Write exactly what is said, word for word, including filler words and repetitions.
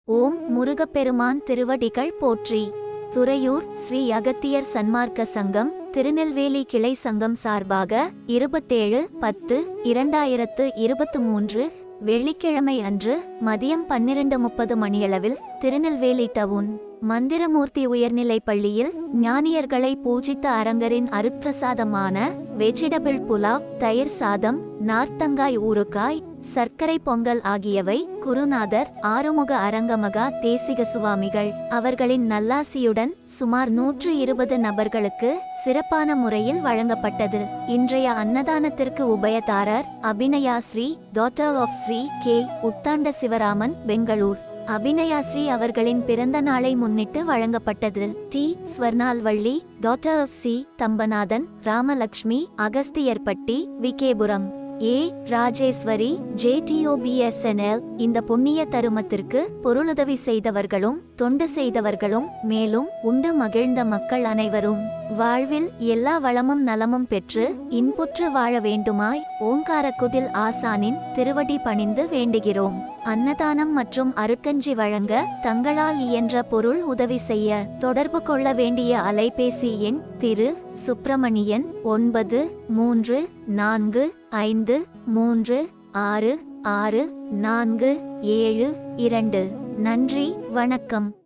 ஓம் முருகப்பெருமான் திருவடிகள் போற்றி. துறையூர் ஸ்ரீ அகத்தியர் சன்மார்க்க சங்கம் திருநெல்வேலி கிளை சங்கம் சார்பாக இருபத்தேழு பத்து இரண்டாயிரத்து இருபத்து மூன்று வெள்ளிக்கிழமை அன்று மதியம் பன்னிரண்டு முப்பது மணியளவில் திருநெல்வேலி டவுன் மந்திரமூர்த்தி உயர்நிலைப் பள்ளியில் ஞானியர்களை பூஜித்த அரங்கரின் அருட்பிரசாதமான வெஜிடபிள் புலாவ், தயிர் சாதம், நார்த்தங்காய் ஊறுகாய், சர்க்கரை பொங்கல் ஆகியவை குருநாதர் ஆறுமுக அரங்கமகா தேசிக சுவாமிகள் அவர்களின் நல்லாசியுடன் சுமார் நூற்று இருபது நபர்களுக்கு சிறப்பான முறையில் வழங்கப்பட்டது. இன்றைய அன்னதானத்திற்கு உபயதாரர் Abhinayasri, daughter of Sri K Uthanda Sivaraman, Bangalore. Abhinayasri அவர்களின் பிறந்த நாளை முன்னிட்டு வழங்கப்பட்டது. T Swarnalvalli, daughter of C Thambanathan, Ramalakshmi, Agasthiyarpatti, VKPuram. A Rajeswari, J D O P S N L. இந்த புண்ணிய தருமத்திற்கு பொருளுதவி செய்தவர்களும் தொண்டு செய்தவர்களும் மேலும் உண்டு மகிழ்ந்த மக்கள் அனைவரும் வாழ்வில் எல்லா வளமும் நலமும் பெற்று இன்புற்று வாழ வேண்டுமாய் ஓங்காரக்குடில் ஆசானின் திருவடி பணிந்து வேண்டுகிறோம். அன்னதானம் மற்றும் அருட்கஞ்சி வழங்க தங்களால் இயன்ற பொருள் உதவி செய்ய தொடர்பு கொள்ள வேண்டிய அலைபேசி எண் திரு சுப்பிரமணியன் ஒன்பது மூன்று நான்கு ஐந்து மூன்று ஆறு ஆறு நான்கு ஏழு இரண்டு. நன்றி, வணக்கம்.